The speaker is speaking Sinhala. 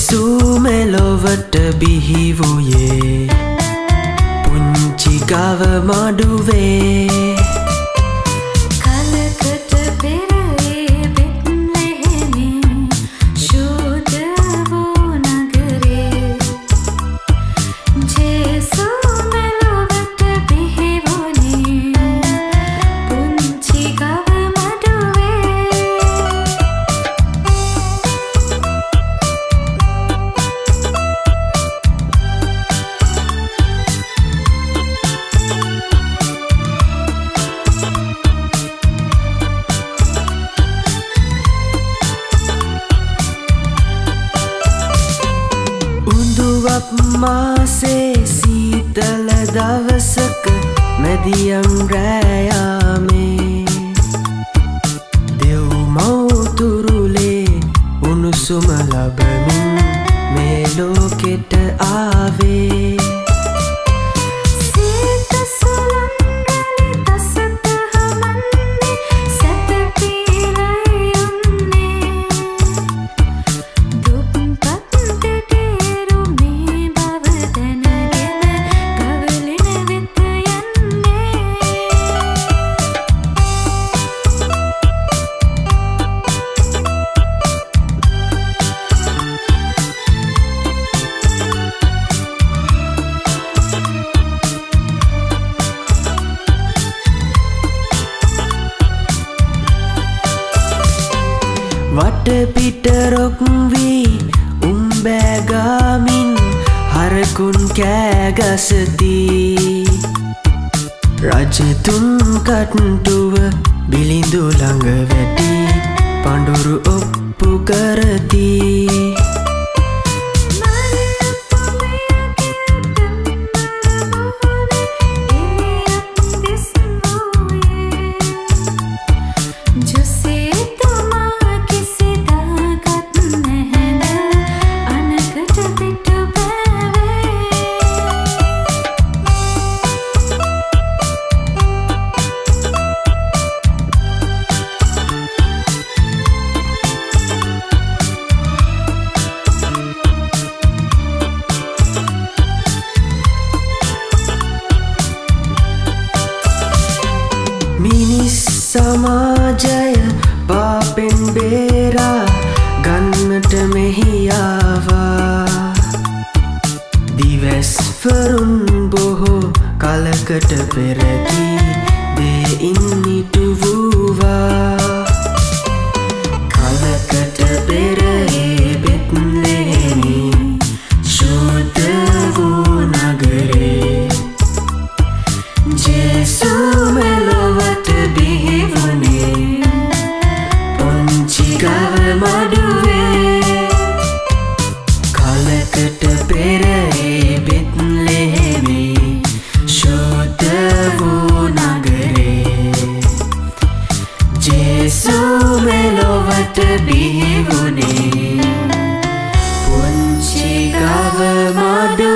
ජේසු මෙලොවට බිහි වූයේ පුංචි ගව මඩුවේ මාසේ සීතල දවසක මැදියම් රෑයාමේ දෙව් මව්තුරුලේ උණුසුම ලබමින් මේ ලෝකෙට ආවේ වටපිට රොක් වී උම්බෑගාමින් හරකුන් කෑගසති රජතුන් කට්ටුව බිලිඳු ළඟ වැටි පඳුරු ඔප්පු කරති මිනිස් සමාජය පාපෙන් බේරා ගන්නට මෙහි ආවා දිවැස්වරුන් බොහෝ කලකට පෙරකි දෙයින් ඉටු වූවා කලකට පෙර බෙත්ලෙහෙමි ශුද්ධ වූ නගරේ ජේසු මෙලොවට බිහි වුණේ පුංචි ගව මඩුවේ කලකට පෙර බෙත්ලෙහෙමි ශුද්ධ වූ නගරේ ජේසු මෙලොවට බිහි වුණේ පුංචි ගව මඩුවේ